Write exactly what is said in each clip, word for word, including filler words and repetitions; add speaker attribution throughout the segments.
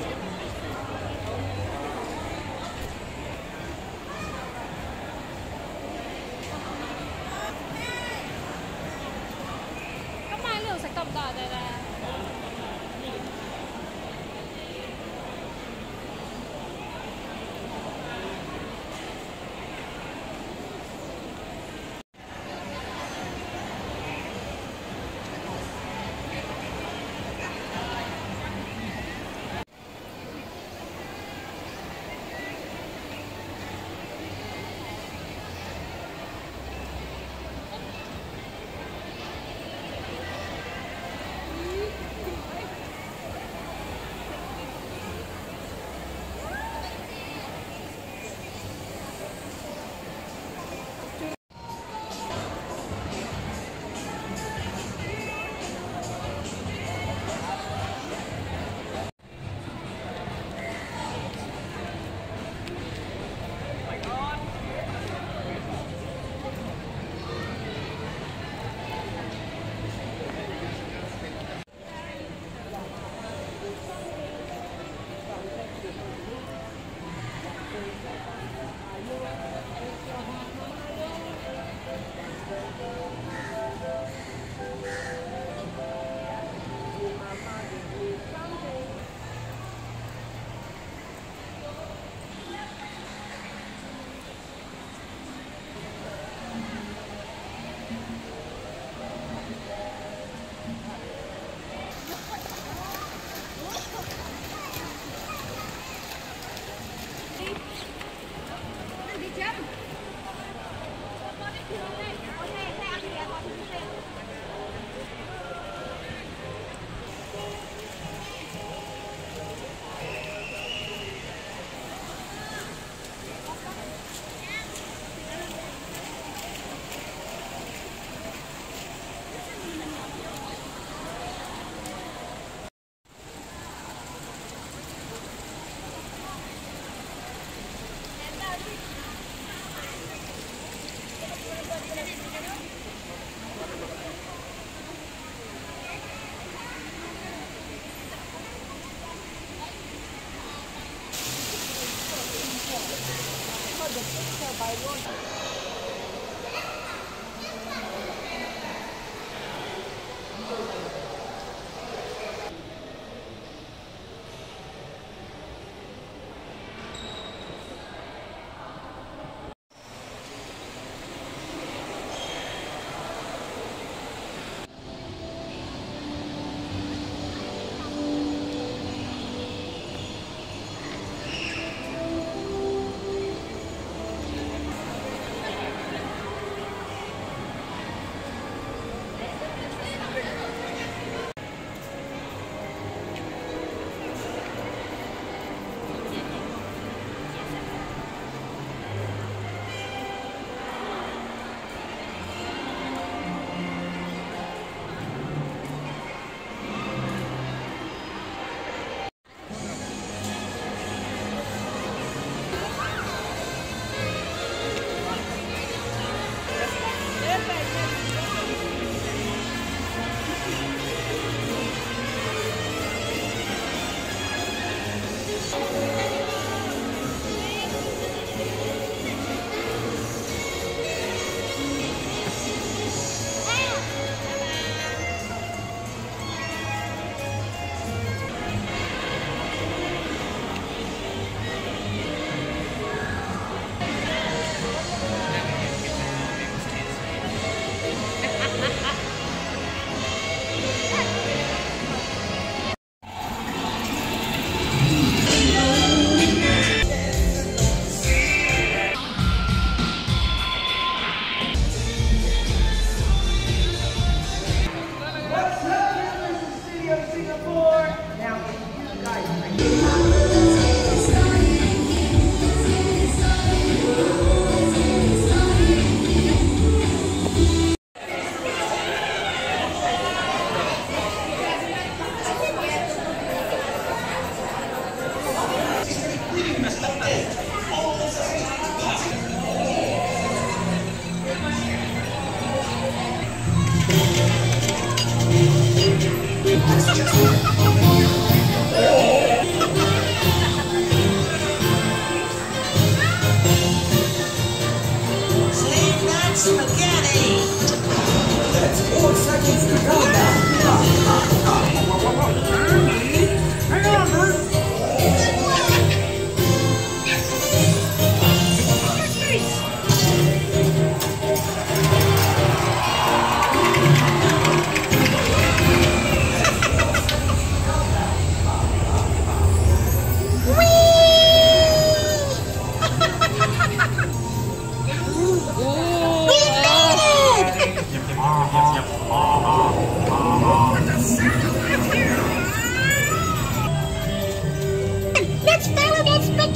Speaker 1: 今晚喺呢度食得唔得啊？爹爹？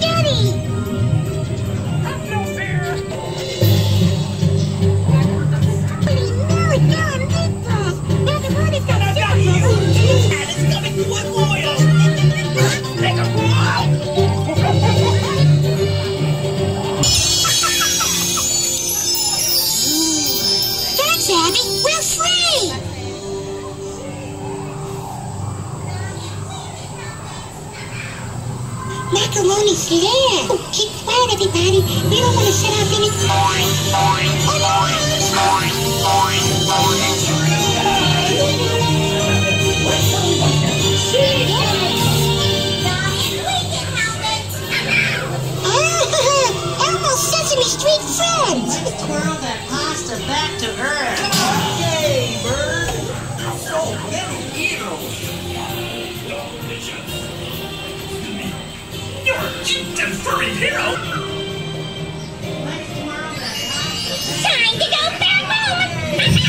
Speaker 2: Daddy!
Speaker 3: Have no fear!
Speaker 2: No, no, meatballs! Now the one is
Speaker 3: And I've got you! And it's coming to a boil! Take a boil!
Speaker 2: Thanks, Abby! We're free! Macaroni's there! Oh, keep quiet, everybody! We don't want to set off any... Oh, Elmo's Sesame Street friends!
Speaker 4: Twirl that pasta back to Earth.
Speaker 3: Yay, bird! So many eels! You're a cute and furry hero!
Speaker 4: Let's twirl that pasta back.
Speaker 2: Time to go back home!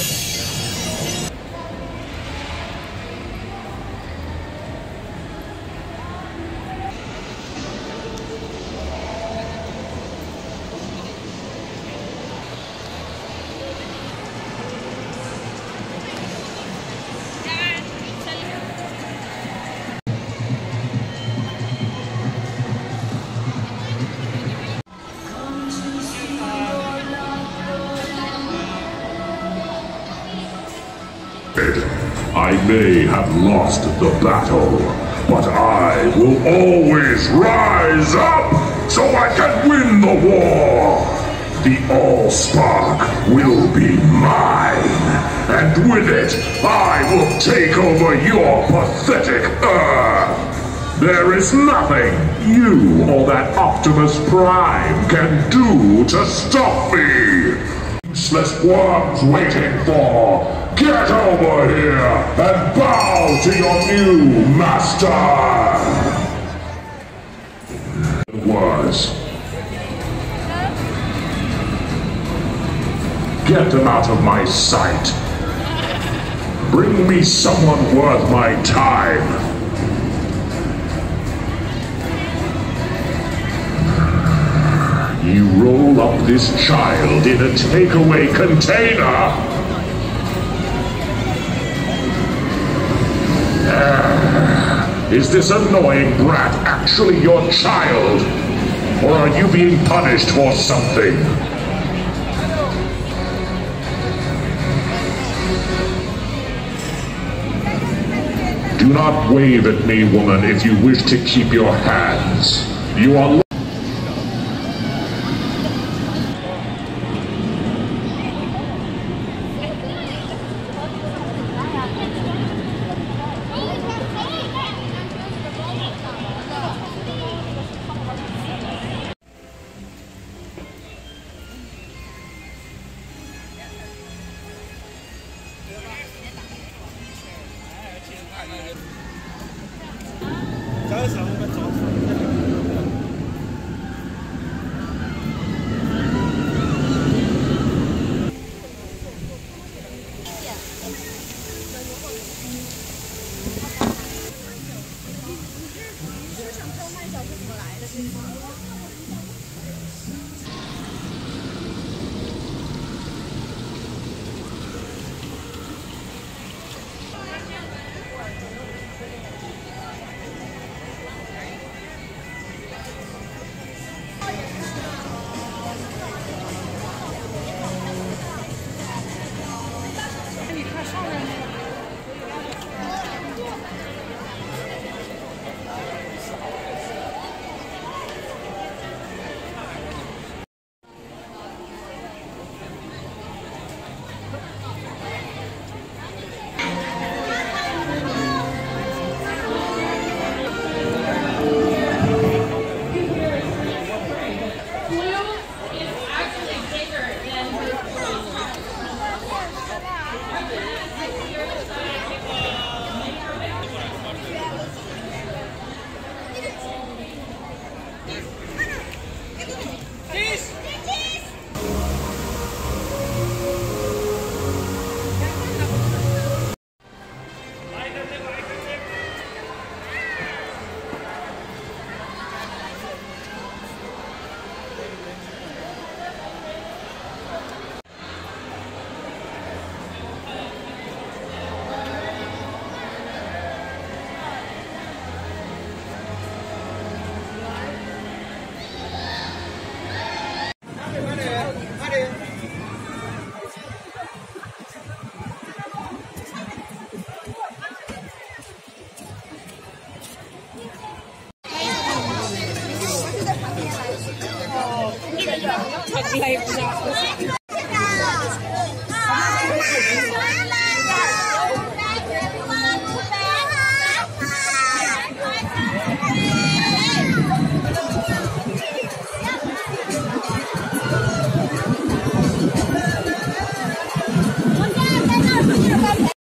Speaker 5: I may have lost the battle, but I will always rise up so I can win the war! The Allspark will be mine, and with it, I will take over your pathetic Earth! There is nothing you or that Optimus Prime can do to stop me! Useless worms waiting for! Get over here and bow to your new master! It was. Get them out of my sight. Bring me someone worth my time. You roll up this child in a takeaway container. Is this annoying brat actually your child? Or are you being punished for something? Do not wave at me, woman, if you wish to keep your hands. You are
Speaker 1: Live siya.